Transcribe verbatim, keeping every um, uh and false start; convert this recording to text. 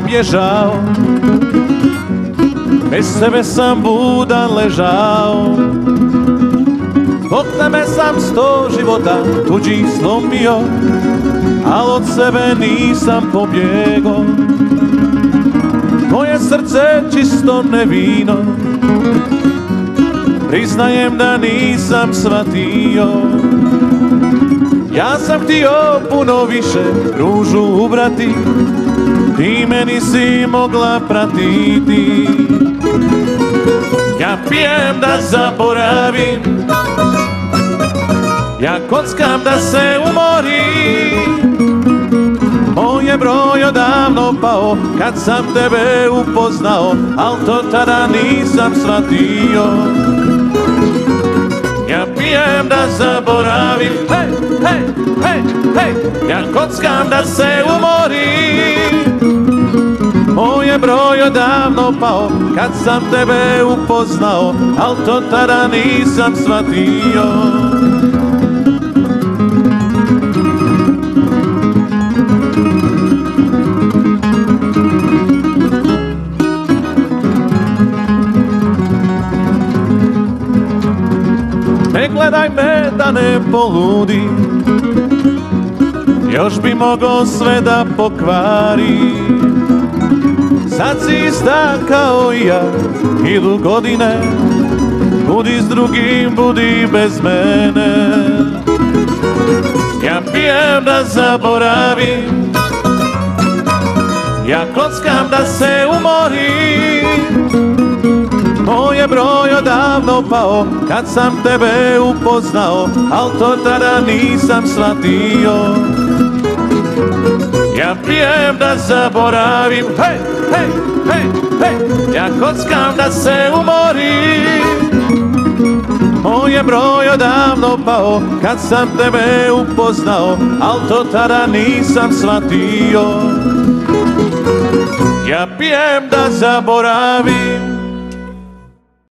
pobježao, bez tebe sam budan ležao. Zbog tebe sam sto života tuđih slomio, al od sebe nisam pobjegao. Moje srce čisto nevino, priznajem da nisam shvatio. Ja sam htio puno više ružu ubrati, ti me nisi mogla pratiti. Ja pijem da zaboravim, ja kockam da se umorim. Moj je broj odavno pao kad sam tebe upoznao, al to tada nisam shvatio. Ja pijem da zaboravim, hej, hej, hej, hej. Ja kockam da se umorim. Moj je broj odavno pao kad sam tebe upoznao, al to tada nisam shvatio. Ne gledaj me da ne poludim, još bi mogao sve da pokvari. Sad si ista kao i ja, idu godine, budi s drugim, budi bez mene. Ja pijem da zaboravim, ja kockam da se umorim. Moj je broj odavno pao kad sam tebe upoznao, al to tada nisam shvatio. Ja pijem da zaboravim, hej, hej, hej, hej. Ja kockam da se umorim. Moj je broj odavno pao kad sam tebe upoznao, al to tada nisam shvatio. Ja pijem da zaboravim.